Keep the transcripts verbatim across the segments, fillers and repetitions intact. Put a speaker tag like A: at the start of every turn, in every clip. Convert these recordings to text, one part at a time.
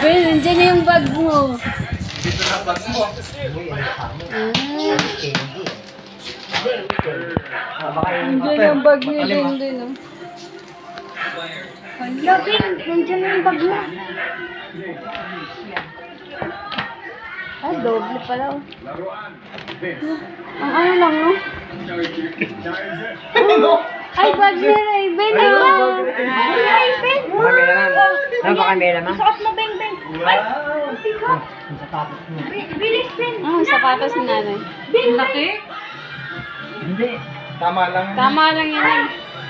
A: Ben, nandiyan na yung bag mo.
B: Dito na bag mo.
A: Ah. Nandiyan yung bag ni Ben din, oh.
C: Hala, Ben, nandiyan na yung bag mo.
A: Ay, doble pala, oh. Ang ano lang, no? Ay, bag ni Raven, ah.
C: Ay, Ben.
D: Baka may laman. Ano baka may laman?
C: Suot mo, Ben, Ben. Ay, bigat. Bilis, Ben.
A: Ah, sapatos ni nanay.
C: Ben, laki.
D: Hindi.
B: Tama lang.
A: Tama lang yan, eh.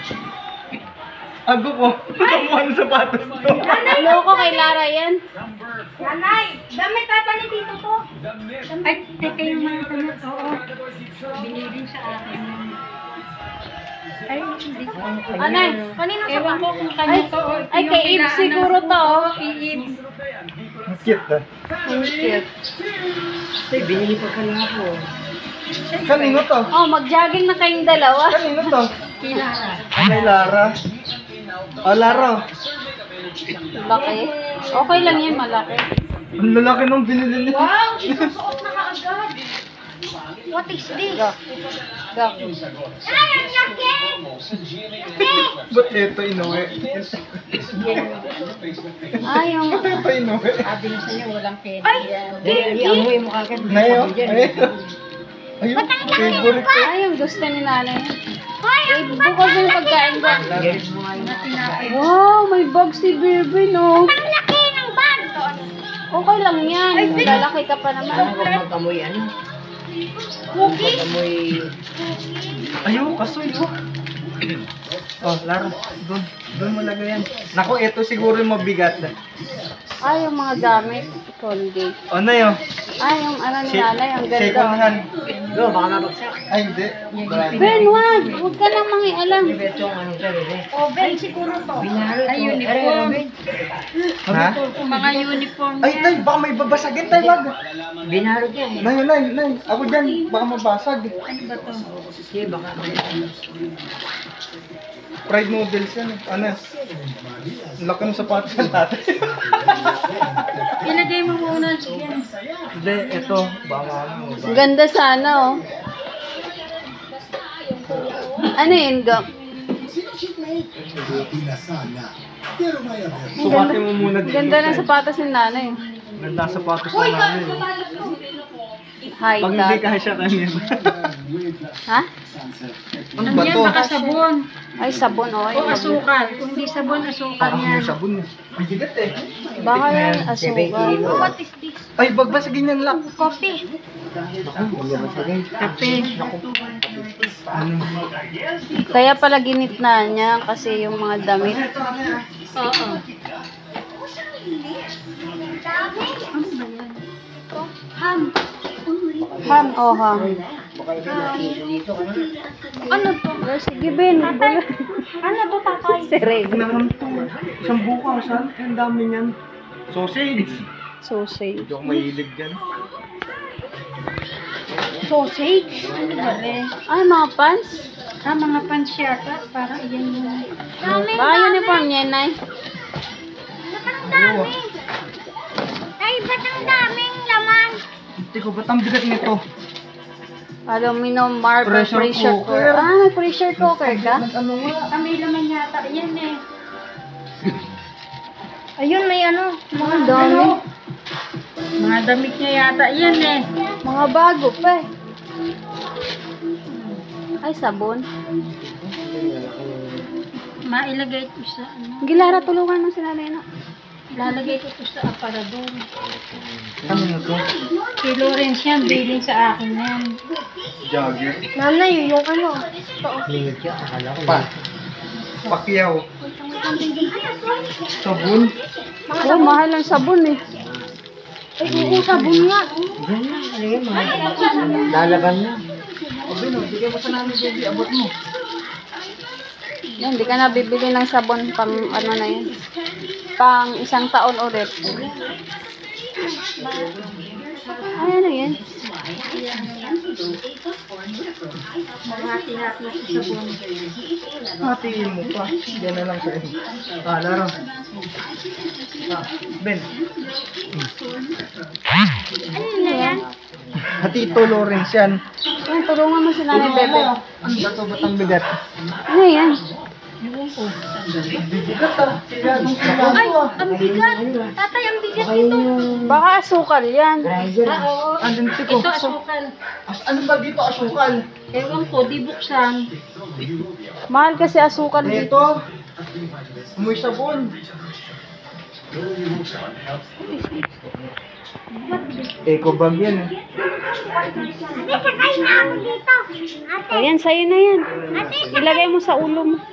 B: Ago ko. Tama ang sapatos to.
A: Loko kay Lara yan.
C: Nanay, damit ata ni Tito to. Ay, teka yung mga damit. Oo. Binili sa akin. Ay, hindi.
A: Anay,
C: Kanino sa
A: ewan ko
C: bag?
A: kung kanya to. Ay, kay Ib siguro to, oh.
B: Ang cute ah.
A: Ang cute.
D: Ito, binili pa ka lang ako.
B: Kanino to?
A: Oh, mag-jogging na kayong dalawa.
B: Kanino to?
C: Kilara.
B: Ay, Lara. Oh, Lara.
A: Laki. Okay lang yan, malaki.
B: Ang lalaki nung binili niya.
C: Wow, susuot na kaagad. What is this?
A: Go. Go.
C: Ay, ang laki!
B: Ba't ito inuwi?
A: Ah, yung...
B: Ba't ito inuwi?
D: Sabi niya sa'yo, walang pera.
C: Ay,
D: Dali, amoy mo kagad.
B: Ngayon? Ayun. Ayun, favorite ko.
A: Ah, yung gusto ni nanay.
C: Ay,
A: Eh, bukod mo yung pagkain ba?
D: Yes mo nga yung
A: Wow, may bag si Bebe, no?
C: ang laki ng bag.
A: Okay lang yan. Lalaki ka pa
D: Alam
A: naman.
D: ko mag-amoy ano?
C: Cookie.
D: Mag-amoy...
B: Ayun, kasoy oh. Oh, Lara, doon. Doon mo lagay yan. Naku, ito siguro yung mabigat.
A: Ah, yung mga gamit. Colgate.
B: O na yun.
A: Ah, yung ano ni
B: Se-
A: nanay, ang
B: Second
A: ganda.
B: hand.
D: Go, baka mabagsak.
B: Ay, hindi. Brand.
A: Ben, wag! Huwag ka lang mangialam.
D: Ito ang ano siya, bebe.
C: O, Ben, siguro to.
D: Binaro
C: Ay,
D: to.
C: uniform.
D: Aray,
B: Ha?
C: Mga uniform.
B: Ay, tay, baka may babasagin tay, wag.
D: Binaro niya eh.
B: Nay, nay, nay. Ako dyan, baka mabasag.
C: Ano ba to?
D: Sige, baka...
B: Fried noodles yan. Ano? Ang laki ng sapatos natin.
C: Ilagay mo muna. Sige.
B: Hindi, ito. Baka ano.
A: Ang ganda sana, oh. Ano yun, Go?
B: Sukatin mo muna
A: Ang
B: dito.
A: ganda ng sapatos ni nanay.
B: Ganda ang sapatos na namin.
A: High
B: Pag hindi
A: top.
B: kasya kanina.
A: Ha?
B: Ano ba to?
C: Baka sabon.
A: Ay, sabon, oh. Ay,
C: O asukal. Kung di sabon, asukal
B: Parang may
C: yan.
B: sabon eh. Ang bigat eh.
A: Baka yan,
D: Seven
A: asukal.
D: kilo.
C: What is this?
B: Ay, bagbasagin yan lang.
C: Coffee. Kape.
A: Kaya pala ginitna niya kasi yung mga damit.
C: Oo. Ham.
A: Ham, oh, ham.
C: Ano to?
A: Oh, sige, Ben. Bula.
C: Ano to, tatay?
A: Si Ray.
B: Naman to. Isang bukas ha. Ang dami niyan. Sausage.
A: Sausage.
B: Hindi ako mahilig dyan.
C: Sausage. Ano ba, eh?
A: Ay, mga pants.
C: Ah, mga pants yata. Parang iyan yung...
A: Baka uniform niya, Nay.
C: Ba't ang dami? Ay, ba't ang daming laman?
B: Hindi ko, ba't ang bigat nito?
A: Aluminum marble
B: Pressure
A: pressure
B: cooker.
A: cooker. Ah, may pressure cooker ka?
B: Ano nga?
C: Ah, may laman yata. Yan eh. Ayun, may ano. Mga
A: Ang dami.
C: Mga damit niya yata. Yan eh.
A: Mga bago pa eh. Ay, sabon.
C: Mailagay ito sa ano.
A: Gilara, tulungan mo si Nanay na.
C: Lalagay ko ito sa aparador.
B: Ano na to?
C: Si Lawrence yan. Billing sa akin yan.
B: Jogger.
C: Nanay, yung ano.
D: Lingit siya, akala ko.
B: Pa. Pakyaw. Sabon.
A: Oh, mahal ang sabon eh.
C: Ay, oo, sabon nga.
D: Diyan lang, ano yun, mga lalaban na.
B: Sabi no, bigay mo sa namin, baby. Abot mo.
A: Yan, di ka na bibili ng sabon pang ano na yan. Pang isang taon ulit. Ay, ano yan?
C: Hati-hati sa sabon.
B: Hatiin mo pa. Yan na lang sa'yo. Ah, laro. Ah, Ben.
C: Ano na yan?
B: Hatito Lawrence yan.
A: Yan, tulungan mo si Nanay Bebe.
B: Ano ba ito? Ba't ang bigat?
A: Ano yan?
B: Bigat ah. Sigadong
C: Ay,
B: sigado ah.
C: ang bigat. Tatay, ang bigat nito.
A: Baka asukal yan.
D: Driver.
C: Ah, oo.
B: Andun si ko.
C: Ito, asukal.
B: As, ano ba dito asukal?
C: Ewan ko, di buksan.
A: Mahal kasi asukal dito.
B: Dito. Umuy sabon. Eco bag yan eh.
C: Ate, sakay na ako dito. Ate,
A: Ayan, sa'yo na yan. Ilagay mo sa ulo mo.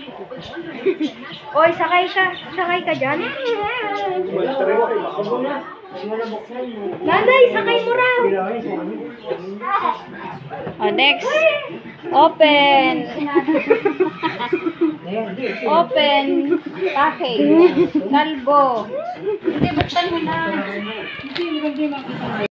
C: oy, sakay ka. Sakay ka dyan. Nanay, sakay mo raw.
A: O, next. Open. Open. Package. Kalbo.
C: Hindi, buksan mo na.